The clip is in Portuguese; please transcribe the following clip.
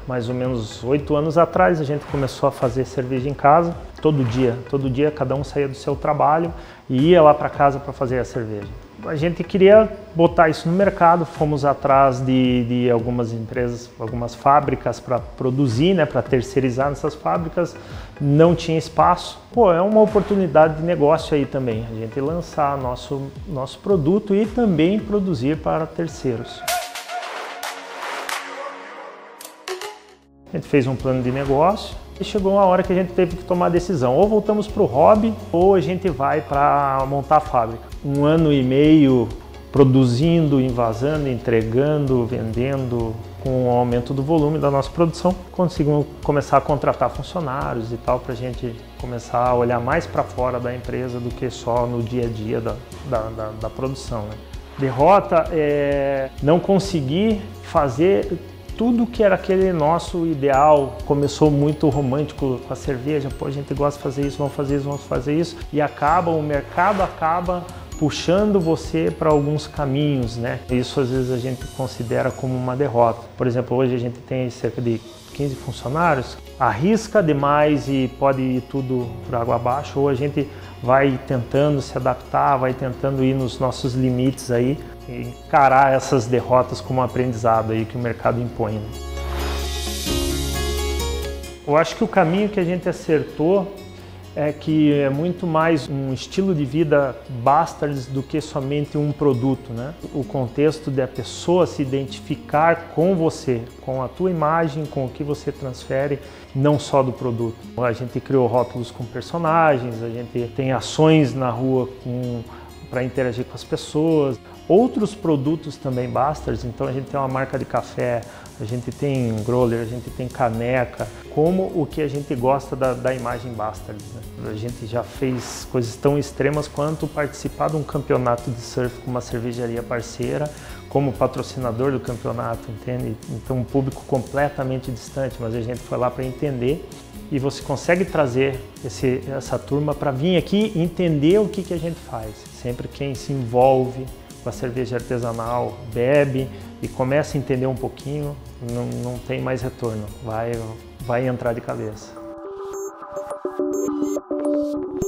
mais ou menos 8 anos atrás, a gente começou a fazer cerveja em casa, todo dia cada um saía do seu trabalho e ia lá para casa para fazer a cerveja. A gente queria botar isso no mercado, fomos atrás de algumas empresas, algumas fábricas para produzir, né, para terceirizar nessas fábricas, não tinha espaço. Pô, é uma oportunidade de negócio aí também, a gente lançar nosso produto e também produzir para terceiros. A gente fez um plano de negócio e chegou uma hora que a gente teve que tomar a decisão. Ou voltamos para o hobby ou a gente vai para montar a fábrica. 1 ano e meio produzindo, envasando, entregando, vendendo. Com o aumento do volume da nossa produção, conseguimos começar a contratar funcionários e tal, para a gente começar a olhar mais para fora da empresa do que só no dia a dia da produção, né? Derrota é não conseguir fazer tudo que era aquele nosso ideal. Começou muito romântico com a cerveja, pô, a gente gosta de fazer isso, vamos fazer isso, vamos fazer isso, e o mercado acaba puxando você para alguns caminhos, né? Isso às vezes a gente considera como uma derrota. Por exemplo, hoje a gente tem cerca de 15 funcionários, arrisca demais e pode ir tudo por água abaixo, ou a gente vai tentando se adaptar, vai tentando ir nos nossos limites aí, e encarar essas derrotas como um aprendizado aí que o mercado impõe, né? Eu acho que o caminho que a gente acertou é que é muito mais um estilo de vida Bastards do que somente um produto, né? O contexto da pessoa se identificar com você, com a tua imagem, com o que você transfere, não só do produto. A gente criou rótulos com personagens, a gente tem ações na rua para interagir com as pessoas. Outros produtos também Bastards, então a gente tem uma marca de café, a gente tem growler, a gente tem caneca, como o que a gente gosta da imagem Bastards, né? A gente já fez coisas tão extremas quanto participar de um campeonato de surf com uma cervejaria parceira, como patrocinador do campeonato, entende? Então um público completamente distante, mas a gente foi lá para entender. E você consegue trazer essa turma para vir aqui e entender o que a gente faz. Sempre quem se envolve com a cerveja artesanal, bebe e começa a entender um pouquinho, não tem mais retorno, vai entrar de cabeça.